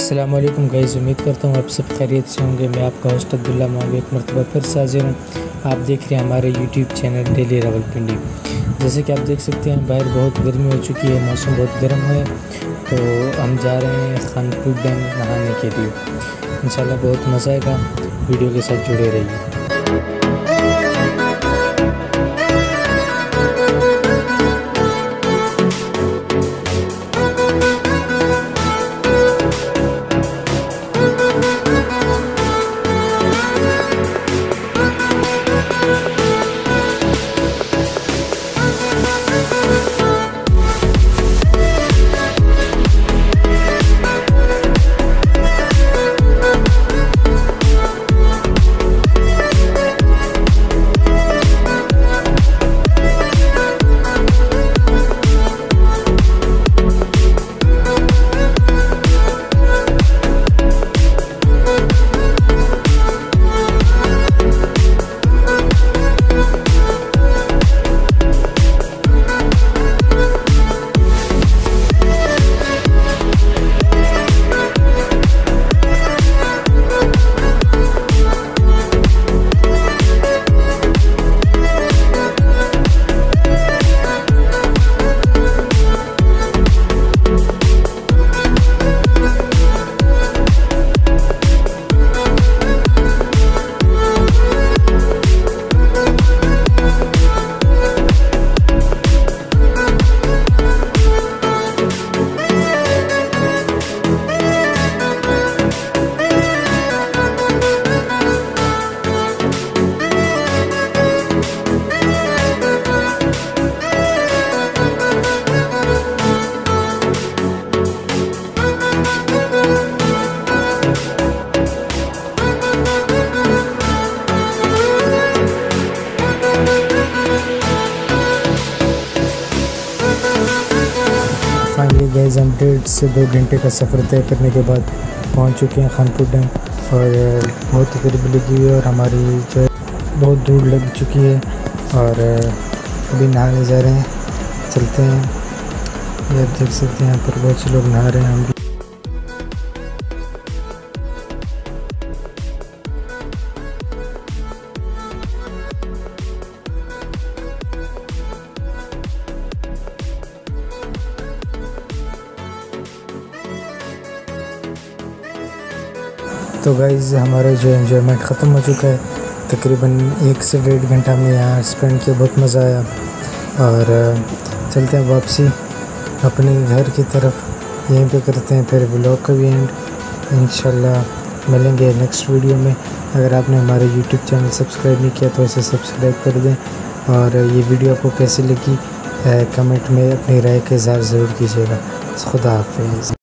अस्सलाम वालेकुम गाइस, उम्मीद करता हूँ आप सब खैरियत से होंगे। मैं आपका होस्ट अब्दुल्ला मौलवी एक मरतबा फिर से हाजिर हूँ। आप देख रहे हैं हमारे यूट्यूब चैनल डेली रावलपिंडी। जैसे कि आप देख सकते हैं बाहर बहुत गर्मी हो चुकी है, मौसम बहुत गर्म है, तो हम जा रहे हैं खानपुर डैम नहाने के लिए। इंशाल्लाह बहुत मज़ा आएगा, वीडियो के साथ जुड़े रहिए। फाइनली गाइस, हम 1.5 से 2 घंटे का सफ़र तय करने के बाद पहुंच चुके हैं खानपुर डैम और बहुत ही करीब लगी हुई है और हमारी जो है बहुत दूर लग चुकी है और अभी नहाने जा रहे हैं। चलते हैं, ये आप देख सकते हैं यहाँ पर बहुत से लोग नहा रहे हैं। हम भी तो गाइज़, हमारा जो एंजॉयमेंट ख़त्म हो चुका है। तकरीबन 1 से 1.5 घंटा हमने यहाँ स्पेंड किया, बहुत मज़ा आया और चलते हैं वापसी अपने घर की तरफ। यहीं पे करते हैं फिर व्लॉग का भी एंड। इंशाल्लाह मिलेंगे नेक्स्ट वीडियो में। अगर आपने हमारे यूट्यूब चैनल सब्सक्राइब नहीं किया तो इसे सब्सक्राइब कर दें और ये वीडियो आपको कैसी लगी कमेंट में अपनी राय का इज़हार ज़रूर कीजिएगा। खुदा हाफिज़।